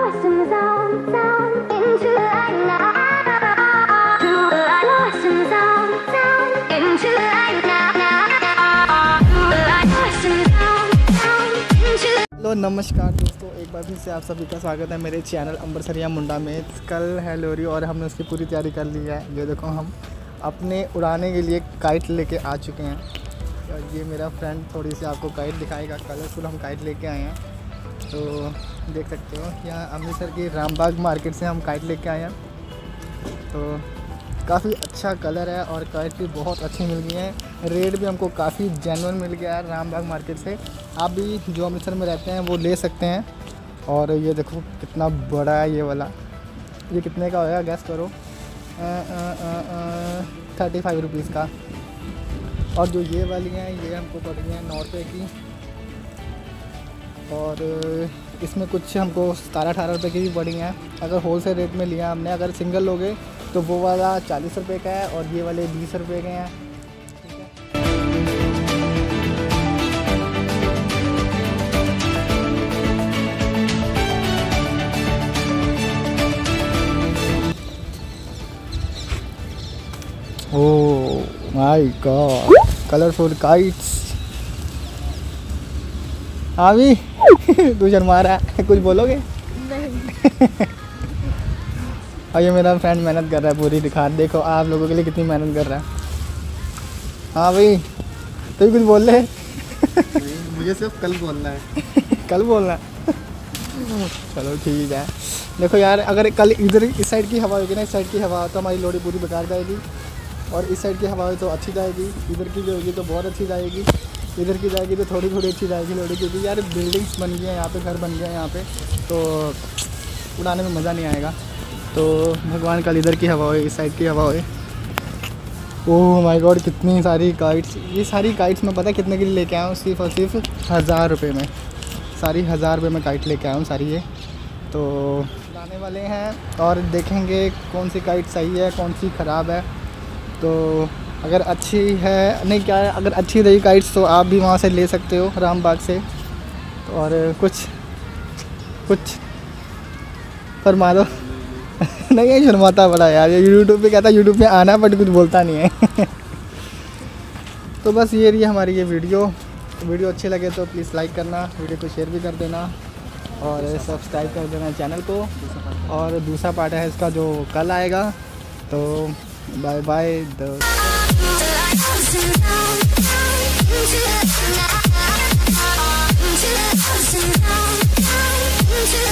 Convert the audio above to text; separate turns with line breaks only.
Hello नमस्कार दोस्तों, एक बार फिर से आप सभी का स्वागत है मेरे चैनल अंबरसरिया मुंडा में। कल है लोहड़ी और हमने उसकी पूरी तैयारी कर ली है। ये देखो, हम अपने उड़ाने के लिए काइट लेके आ चुके हैं और ये मेरा फ्रेंड थोड़ी सी आपको काइट दिखाएगा। कलरफुल हम काइट लेके आए हैं, तो देख सकते हो। यहाँ अमृतसर की रामबाग मार्केट से हम काइट लेके आए हैं, तो काफ़ी अच्छा कलर है और काइट भी बहुत अच्छी मिल गई है। रेट भी हमको काफ़ी जेन्युइन मिल गया है रामबाग मार्केट से। आप भी जो अमृतसर में रहते हैं वो ले सकते हैं। और ये देखो कितना बड़ा है ये वाला। ये कितने का होगा गैस करो? 35 रुपीज़ का। और जो ये वाली हैं ये हमको पड़ गई हैं 9 रुपये की। और इसमें कुछ हमको 17-18 रुपये की भी पड़ी हैं अगर होल सेल रेट में लिया हमने। अगर सिंगल लोगे तो वो वाला 40 रुपये का है और ये वाले 20 रुपये के हैं। Oh my god, colourful kites. हाँ भी तू शर्मा रहा है, कुछ बोलोगे? नहीं। और ये मेरा फ्रेंड मेहनत कर रहा है पूरी। दिखा देखो आप लोगों के लिए कितनी मेहनत कर रहा है। हाँ भाई, तो कुछ बोल रहे?
मुझे सिर्फ कल बोलना है।
कल बोलना है? चलो ठीक है। देखो यार, अगर कल इधर इस साइड की हवा होगी ना, इस साइड की हवा तो हमारी लोहड़ी पूरी बेकार जाएगी। और इस साइड की हवा हो तो अच्छी जाएगी। इधर की जो होगी तो बहुत अच्छी जाएगी। इधर की जाएगी तो थोड़ी थोड़ी अच्छी जाएगी लोहड़ी, क्योंकि यार बिल्डिंग्स बन गई हैं यहाँ पे, घर बन गए हैं यहाँ पे, तो उड़ाने में मज़ा नहीं आएगा। तो भगवान कल इधर की हवा हो, इस साइड की हवा हो। ओह माय गॉड, कितनी सारी काइट्स। ये सारी काइट्स मैं पता है कितने के लिए लेके आया हूँ? सिर्फ और सिर्फ 1000 रुपये में। सारी 1000 रुपये में काइट लेके आया हूँ सारी ये। तो लाने वाले हैं और देखेंगे कौन सी काइट सही है, कौन सी ख़राब है। तो अगर अच्छी है, नहीं क्या है, अगर अच्छी रही काइट्स तो आप भी वहाँ से ले सकते हो रामबाग से। तो और कुछ फरमा दो। नहीं ये शर्माता बड़ा यार, ये यूट्यूब पे कहता है यूट्यूब पे आना बट कुछ बोलता नहीं है। तो बस ये रही हमारी ये वीडियो अच्छी लगे तो प्लीज़ लाइक करना, वीडियो को शेयर भी कर देना और सब्सक्राइब कर देना चैनल को। और दूसरा पार्ट है इसका जो कल आएगा। तो बाय बाय दोस्त।